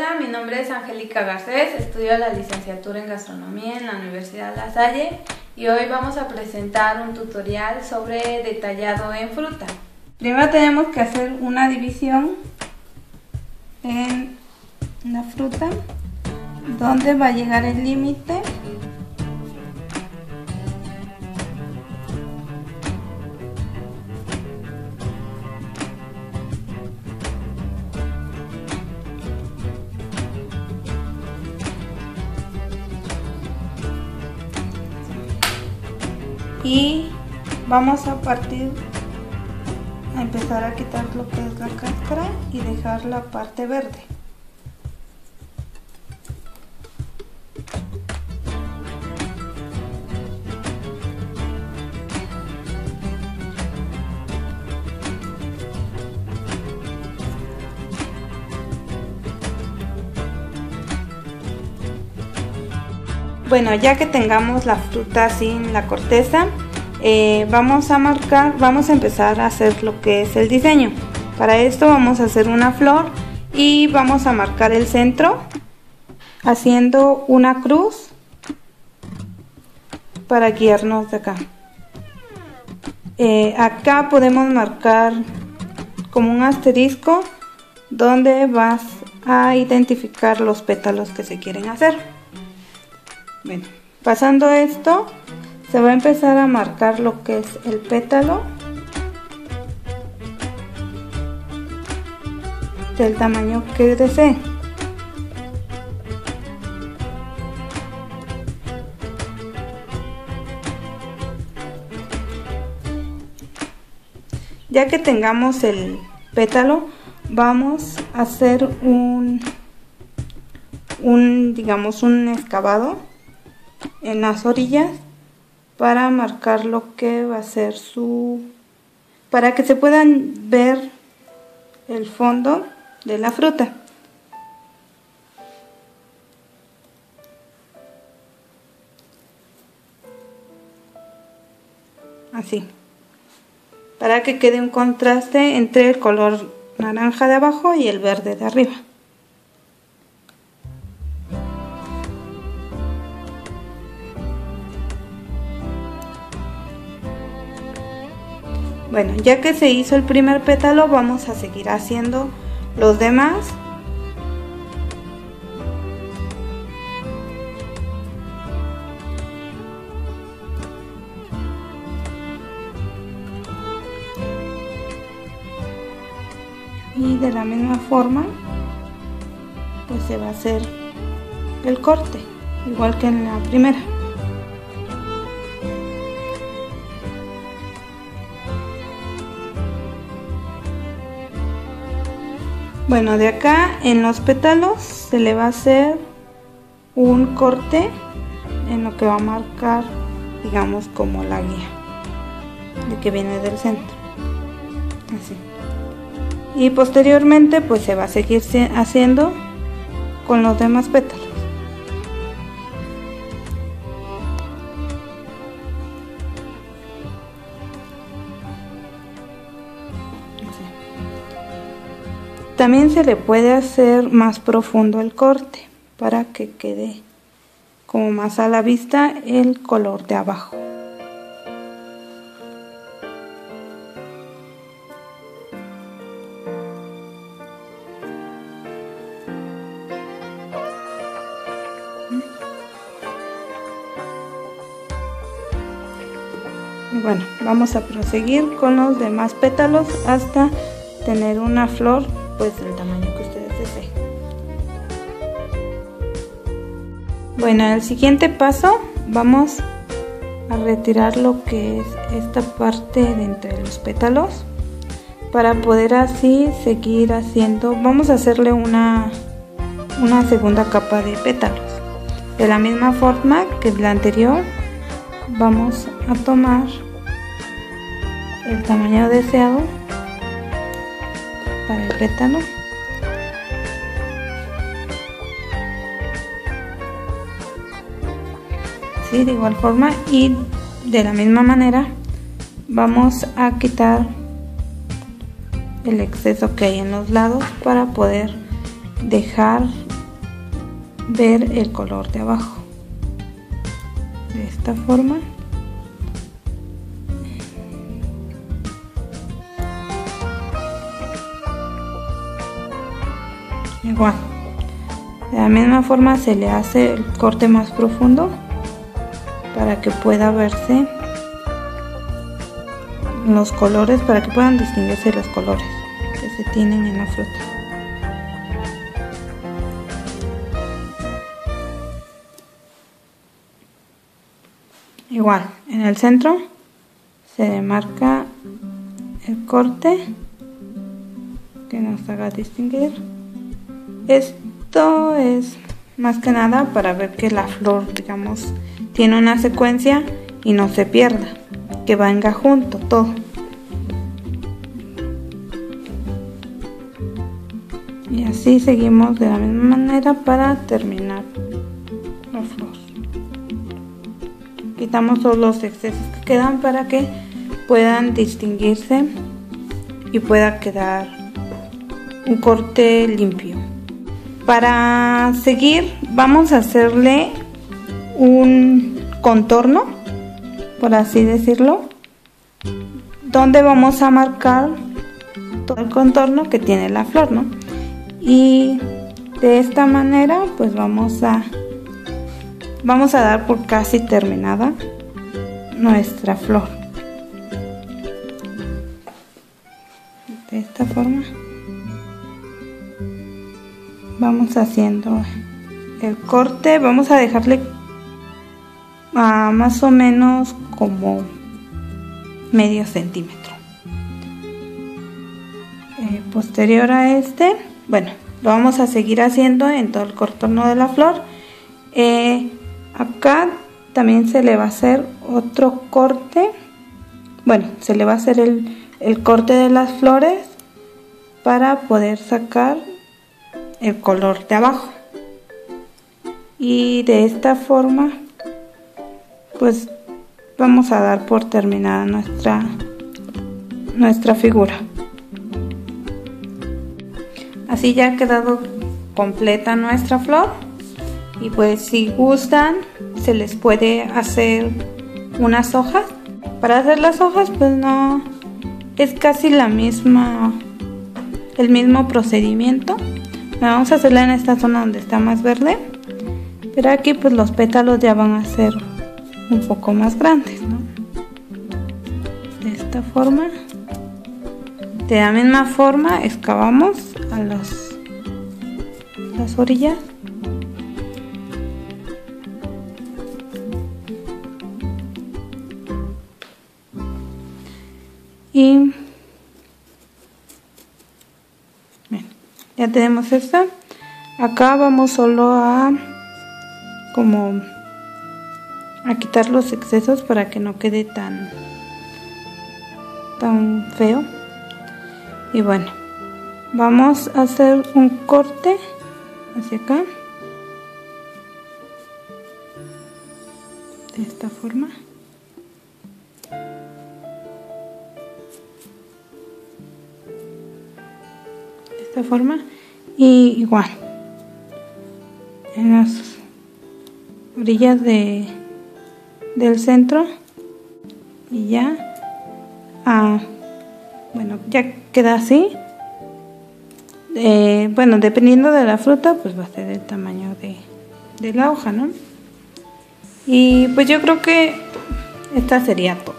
Hola, mi nombre es Angélica Garcés, estudio la licenciatura en gastronomía en la Universidad La Salle y hoy vamos a presentar un tutorial sobre detallado en fruta. Primero tenemos que hacer una división en la fruta, donde va a llegar el límite. Y vamos a empezar a quitar lo que es la cáscara y dejar la parte verde. Bueno, ya que tengamos la fruta sin la corteza, vamos a empezar a hacer lo que es el diseño. Para esto vamos a hacer una flor y vamos a marcar el centro haciendo una cruz para guiarnos de acá. Acá podemos marcar como un asterisco donde vas a identificar los pétalos que se quieren hacer. Bueno, pasando esto, se va a empezar a marcar lo que es el pétalo del tamaño que desee. Ya que tengamos el pétalo, vamos a hacer digamos un excavado en las orillas para marcar lo que va a ser para que se puedan ver el fondo de la fruta. Así, para que quede un contraste entre el color naranja de abajo y el verde de arriba. Bueno, ya que se hizo el primer pétalo, vamos a seguir haciendo los demás. Y de la misma forma, pues se va a hacer el corte, igual que en la primera. Bueno, de acá en los pétalos se le va a hacer un corte en lo que va a marcar, digamos, como la guía de que viene del centro. Así. Y posteriormente pues se va a seguir haciendo con los demás pétalos. También se le puede hacer más profundo el corte para que quede como más a la vista el color de abajo. Y bueno, vamos a proseguir con los demás pétalos hasta tener una flor pues del tamaño que ustedes deseen. Bueno, en el siguiente paso vamos a retirar lo que es esta parte de entre los pétalos para poder así seguir haciendo. Vamos a hacerle una segunda capa de pétalos de la misma forma que la anterior. Vamos a tomar el tamaño deseado para el pétalo. Sí, de igual forma, y de la misma manera vamos a quitar el exceso que hay en los lados para poder dejar ver el color de abajo. De esta forma. Igual, de la misma forma se le hace el corte más profundo para que pueda verse los colores, para que puedan distinguirse los colores que se tienen en la fruta. Igual, en el centro se marca el corte que nos haga distinguir. Esto es más que nada para ver que la flor, digamos, tiene una secuencia y no se pierda, que venga junto todo. Y así seguimos de la misma manera para terminar la flor. Quitamos todos los excesos que quedan para que puedan distinguirse y pueda quedar un corte limpio. Para seguir vamos a hacerle un contorno, por así decirlo, donde vamos a marcar todo el contorno que tiene la flor, ¿no? Y de esta manera pues vamos a dar por casi terminada nuestra flor. De esta forma vamos haciendo el corte, vamos a dejarle a más o menos como medio centímetro. Posterior a este, bueno, lo vamos a seguir haciendo en todo el contorno de la flor. Acá también se le va a hacer otro corte, bueno, se le va a hacer el corte de las flores para poder sacar el color de abajo. Y de esta forma pues vamos a dar por terminada nuestra figura. Así ya ha quedado completa nuestra flor. Y pues si gustan se les puede hacer unas hojas. Para hacer las hojas pues no es casi el mismo procedimiento. Vamos a hacerla en esta zona donde está más verde, pero aquí pues los pétalos ya van a ser un poco más grandes, ¿no? De esta forma. De la misma forma excavamos a las orillas. Y bien, ya tenemos esta. Acá vamos solo a quitar los excesos para que no quede tan feo. Y bueno, vamos a hacer un corte hacia acá de esta forma. Forma, y igual en las orillas del centro, y ya bueno, ya queda así. Bueno, dependiendo de la fruta pues va a ser el tamaño de la hoja, ¿no? Y pues yo creo que esta sería todo.